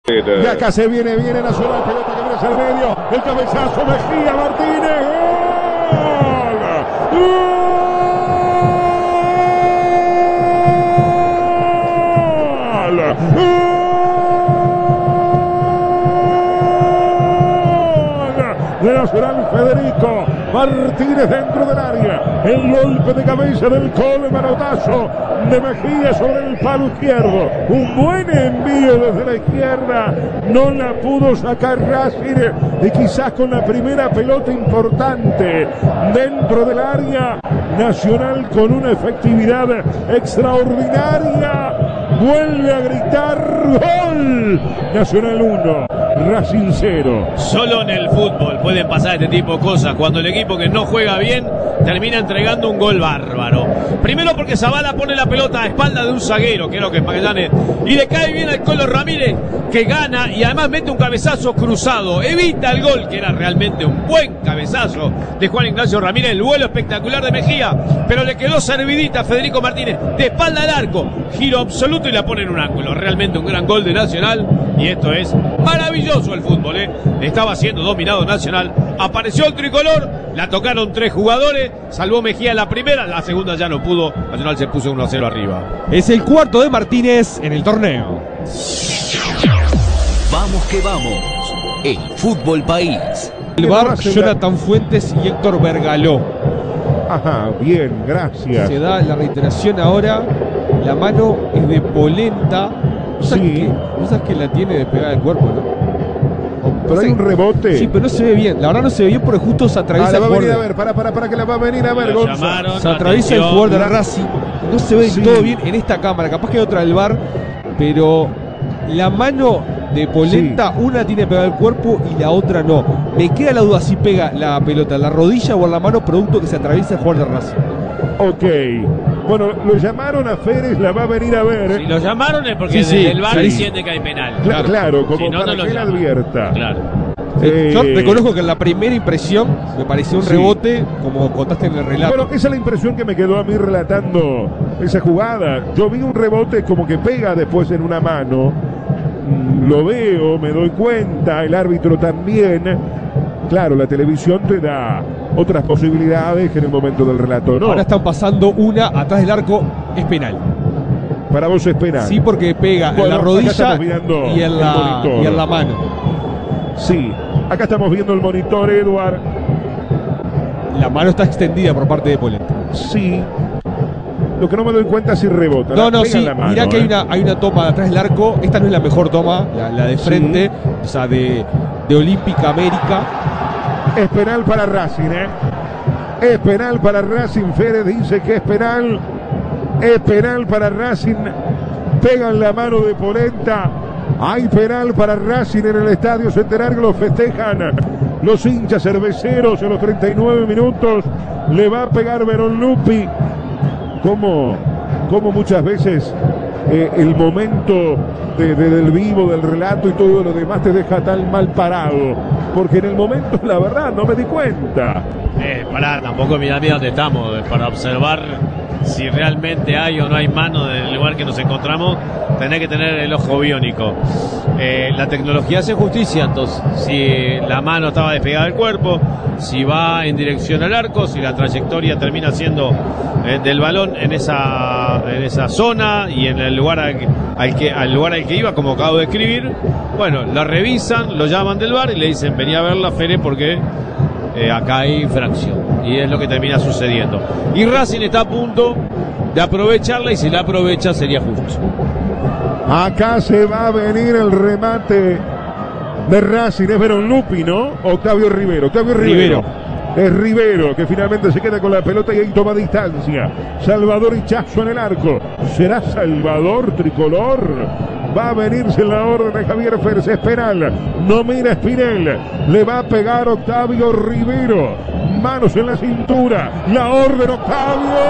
Y acá se viene Nacional, pelota que viene hacia el medio, el cabezazo, Mejía, Martínez, ¡gol! De Nacional, Federico Martínez dentro del área, el golpe de cabeza del Cole, manotazo de Mejía sobre el palo izquierdo, un buen envío desde la izquierda, no la pudo sacar Racing y quizás con la primera pelota importante dentro del área, Nacional con una efectividad extraordinaria, vuelve a gritar gol, Nacional 1, Racing 0. Solo en el fútbol pueden pasar este tipo de cosas, cuando el equipo que no juega bien termina entregando un gol bárbaro. Primero porque Zavala pone la pelota a espalda de un zaguero, creo que es Magallanes, y le cae bien al Colo Ramírez, que gana y además mete un cabezazo cruzado, evita el gol, que era realmente un buen cabezazo de Juan Ignacio Ramírez, el vuelo espectacular de Mejía, pero le quedó servidita a Federico Martínez, de espalda al arco, giro absoluto y la pone en un ángulo. Realmente un gran gol de Nacional, y esto es maravilloso el fútbol, Estaba siendo dominado Nacional, apareció el tricolor, la tocaron 3 jugadores, salvó Mejía la primera, la segunda ya no pudo, Nacional se puso 1-0 arriba. Es el cuarto de Martínez en el torneo. Vamos que vamos, el fútbol país. El VAR, Jonathan Fuentes y Héctor Bergaló. Ajá, bien, gracias. Se da la reiteración ahora, la mano es de Polenta. Sí. ¿No sabes que la tiene de pegada al cuerpo, no? Pero hay un rebote. Sí, pero no se ve bien. La verdad no se ve bien porque justo se atraviesa la va el a venir jugador. a ver, para que la va a venir a ver, Gonzalo. Se atraviesa el jugador de Racing. No se ve todo bien en esta cámara. Capaz que hay otra del VAR, pero la mano de Polenta, una tiene pegada al cuerpo y la otra no. Me queda la duda si pega la pelota en la rodilla o en la mano, producto que se atraviesa el jugador de Racing. Ok. Bueno, lo llamaron a Férez, la va a venir a ver. Si lo llamaron es porque desde el VAR siente que hay penal. Claro, como si no, para no que él advierta. Claro. Yo reconozco que en la primera impresión me pareció un rebote, como contaste en el relato. Bueno, esa es la impresión que me quedó a mí relatando esa jugada. Yo vi un rebote como que pega después en una mano. Lo veo, me doy cuenta, el árbitro también. Claro, la televisión te da otras posibilidades que en el momento del relato no. Ahora están pasando una atrás del arco, es penal. Para vos es penal. Sí, porque pega en la rodilla y en la mano. Sí, acá estamos viendo el monitor, Eduard. La mano está extendida por parte de Polenta. Sí. Lo que no me doy cuenta es si rebota. No, sí, mano, mirá que hay una toma de atrás del arco. Esta no es la mejor toma, la de frente, o sea, de Olímpica América. Es penal para Racing, Es penal para Racing. Férez dice que es penal. Es penal para Racing. Pegan la mano de Polenta. Hay penal para Racing en el Estadio Centenario. Lo festejan los hinchas cerveceros en los 39 minutos. Le va a pegar Verón Lupi. Como muchas veces el momento del vivo, del relato y todo lo demás te deja tan mal parado, porque en el momento, la verdad, no me di cuenta. Tampoco mira dónde estamos, para observar si realmente hay o no hay mano del lugar que nos encontramos, tenés que tener el ojo biónico. La tecnología hace justicia, entonces, si la mano estaba despegada del cuerpo, si va en dirección al arco, si la trayectoria termina siendo del balón en esa zona y en el lugar al que iba, como acabo de escribir, bueno, la revisan, lo llaman del VAR y le dicen, vení a verla, Fere, porque acá hay infracción, y es lo que termina sucediendo. Y Racing está a punto de aprovecharla, y si la aprovecha sería justo. Acá se va a venir el remate de Racing. Es Verón Lupi, ¿no? Octavio Rivero. Es Rivero que finalmente se queda con la pelota y ahí toma distancia. Salvador Hichazo en el arco. ¿Será Salvador tricolor? Va a venirse la orden de Javier Férez. Es penal. No mira Espinel. Le va a pegar Octavio Rivero. Manos en la cintura. La orden, Octavio.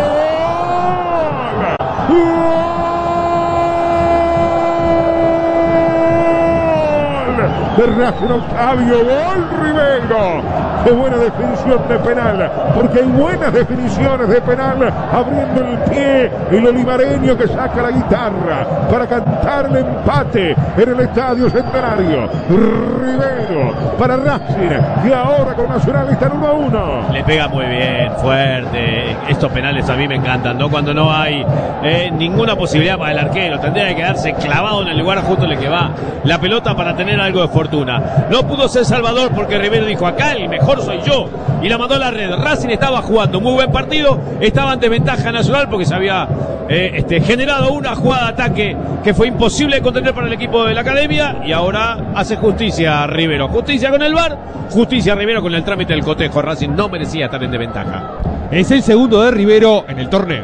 de Racing. Octavio, gol Rivero. Qué buena definición de penal, porque hay buenas definiciones de penal, abriendo el pie el olivareño que saca la guitarra para cantar el empate en el Estadio Centenario. Rivero para Racing, y ahora con Nacional están 1-1. Le pega muy bien, fuerte. Estos penales a mí me encantan, ¿no? Cuando no hay ninguna posibilidad para el arquero, tendría que quedarse clavado en el lugar justo en el que va la pelota para tener algo de fortuna. No pudo ser Salvador porque Rivero dijo: acá el mejor soy yo, y la mandó a la red. Racing estaba jugando muy buen partido, estaba en desventaja Nacional porque se había generado una jugada de ataque que fue imposible de contener para el equipo de la academia, y ahora hace justicia Rivero. Justicia con el VAR, justicia Rivero con el trámite del cotejo. Racing no merecía estar en desventaja. Es el segundo de Rivero en el torneo.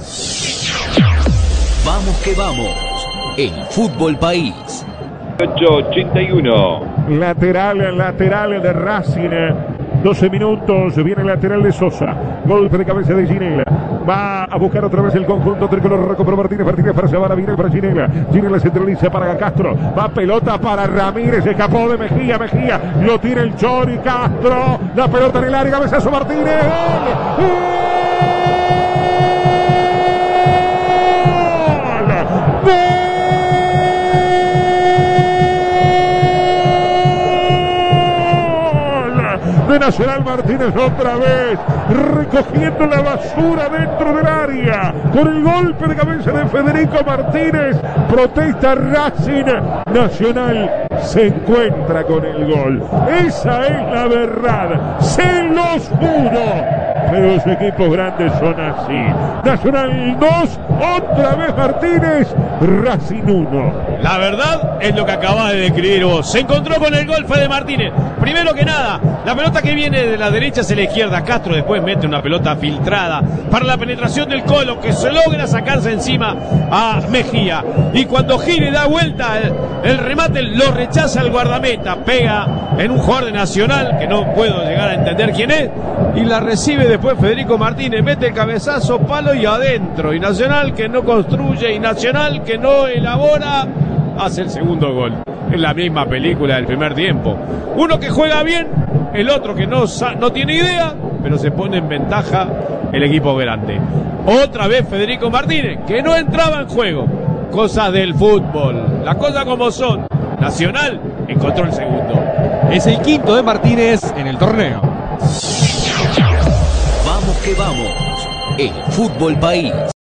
Vamos que vamos. El Fútbol País. 8:81. Lateral de Racing. 12 minutos, viene el lateral de Sosa. Golpe de cabeza de Ginela. Va a buscar otra vez el conjunto tricolor. Recupera Martínez para Zavala, viene para Ginela. Ginela centraliza para Castro. Va pelota para Ramírez, escapó de Mejía. Lo tira el Chori Castro. La pelota en el área, cabezazo Martínez. ¡Gol! De Nacional. Martínez otra vez recogiendo la basura dentro del área con el golpe de cabeza de Federico Martínez. Protesta Racing. Nacional se encuentra con el gol. Esa es la verdad, se los juro. Pero los equipos grandes son así. Nacional 2, otra vez Martínez, Racing 1. La verdad es lo que acabas de describir vos. Se encontró con el gol de Martínez. Primero que nada, la pelota que viene de la derecha hacia la izquierda. Castro después mete una pelota filtrada para la penetración del Colo, que se logra sacarse encima a Mejía. Y cuando gira y da vuelta el remate, lo rechaza el guardameta. Pega en un jugador de Nacional que no puedo llegar a entender quién es. Y la recibe después Federico Martínez. Mete el cabezazo, palo y adentro. Y Nacional que no construye, y Nacional que no elabora, hace el segundo gol. Es la misma película del primer tiempo. Uno que juega bien, el otro que no tiene idea, pero se pone en ventaja el equipo grande. Otra vez Federico Martínez, que no entraba en juego. Cosas del fútbol, las cosas como son. Nacional encontró el segundo. Es el quinto de Martínez en el torneo. Vamos que vamos. El Fútbol País.